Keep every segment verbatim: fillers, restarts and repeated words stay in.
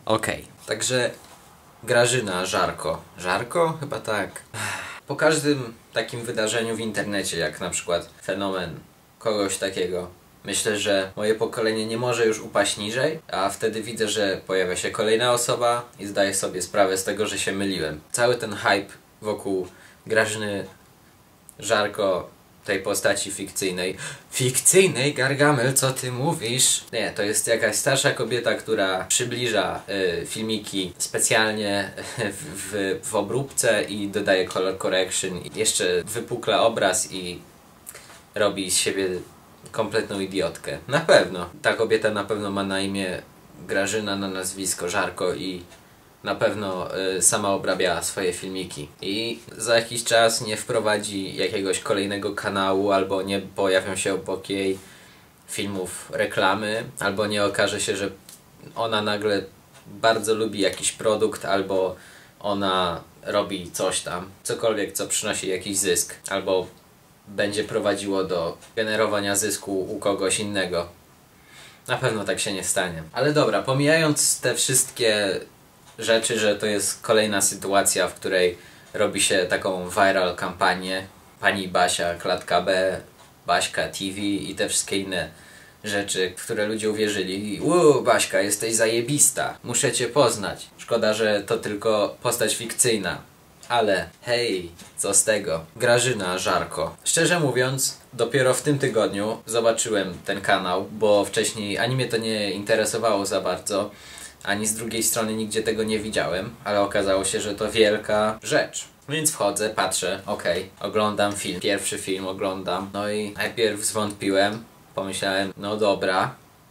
Okej, okay. Także Grażyna Żarko. Żarko? Chyba tak. Po każdym takim wydarzeniu w internecie, jak na przykład fenomen kogoś takiego, myślę, że moje pokolenie nie może już upaść niżej, a wtedy widzę, że pojawia się kolejna osoba i zdaję sobie sprawę z tego, że się myliłem. Cały ten hype wokół Grażyny Żarko, tej postaci fikcyjnej. Fikcyjnej? Gargamel, co ty mówisz? Nie, to jest jakaś starsza kobieta, która przybliża y, filmiki specjalnie w, w, w obróbce i dodaje color correction. I jeszcze wypukla obraz i robi z siebie kompletną idiotkę. Na pewno. Ta kobieta na pewno ma na imię Grażyna, na nazwisko Żarko i na pewno y, sama obrabiała swoje filmiki. I za jakiś czas nie wprowadzi jakiegoś kolejnego kanału, albo nie pojawią się obok jej filmów reklamy, albo nie okaże się, że ona nagle bardzo lubi jakiś produkt, albo ona robi coś tam, cokolwiek, co przynosi jakiś zysk, albo będzie prowadziło do generowania zysku u kogoś innego. Na pewno tak się nie stanie. Ale dobra, pomijając te wszystkie rzeczy, że to jest kolejna sytuacja, w której robi się taką viral kampanię, pani Basia, klatka B, Baśka T V i te wszystkie inne rzeczy, w które ludzie uwierzyli. Uuu, Baśka, jesteś zajebista, muszę cię poznać. Szkoda, że to tylko postać fikcyjna. Ale hej, co z tego? Grażyna Żarko. Szczerze mówiąc, dopiero w tym tygodniu zobaczyłem ten kanał, bo wcześniej ani mnie to nie interesowało za bardzo, ani z drugiej strony nigdzie tego nie widziałem, ale okazało się, że to wielka rzecz. Więc wchodzę, patrzę, okej, okay, oglądam film, pierwszy film oglądam, no i najpierw zwątpiłem, pomyślałem, no dobra,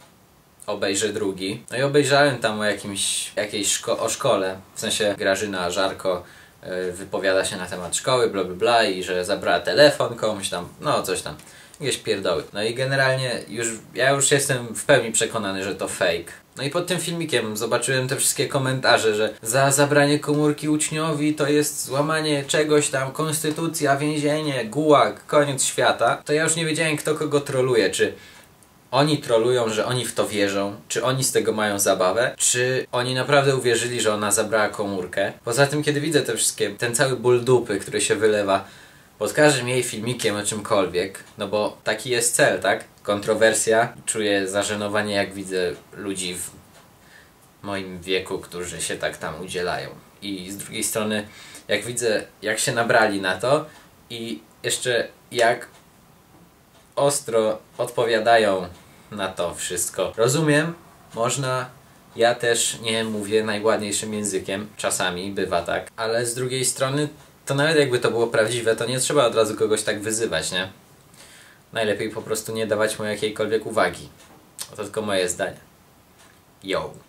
obejrzę drugi. No i obejrzałem tam o jakimś, jakiejś szko o szkole, w sensie Grażyna Żarko yy, wypowiada się na temat szkoły, bla bla bla i że zabrała telefon komuś tam, no coś tam. Jakieś pierdoły. No i generalnie już, ja już jestem w pełni przekonany, że to fake. No i pod tym filmikiem zobaczyłem te wszystkie komentarze, że za zabranie komórki uczniowi to jest złamanie czegoś tam, konstytucja, więzienie, gułag, koniec świata. To ja już nie wiedziałem, kto kogo troluje, czy oni trolują, że oni w to wierzą, czy oni z tego mają zabawę, czy oni naprawdę uwierzyli, że ona zabrała komórkę. Poza tym, kiedy widzę te wszystkie, ten cały ból dupy, który się wylewa pod każdym jej filmikiem o czymkolwiek, no bo taki jest cel, tak? Kontrowersja. Czuję zażenowanie, jak widzę ludzi w moim wieku, którzy się tak tam udzielają. I z drugiej strony, jak widzę, jak się nabrali na to i jeszcze jak ostro odpowiadają na to wszystko. Rozumiem, można, ja też nie mówię najładniejszym językiem, czasami bywa tak, ale z drugiej strony to nawet jakby to było prawdziwe, to nie trzeba od razu kogoś tak wyzywać, nie? Najlepiej po prostu nie dawać mu jakiejkolwiek uwagi. To tylko moje zdanie. Yo.